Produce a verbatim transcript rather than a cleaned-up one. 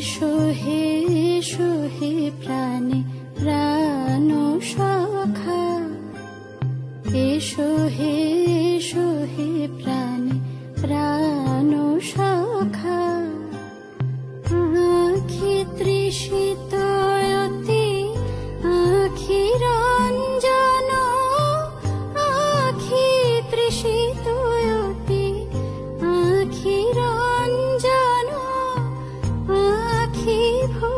এসো হে এসো হে প্রাণে প্রাণ সখা, এসো হে এসো হে প্রাণে প্রাণ সখা। আখি তৃষিত অতি আখি রঞ্জন, আখি তৃষিত অতি আখি রঞ্জন, আখি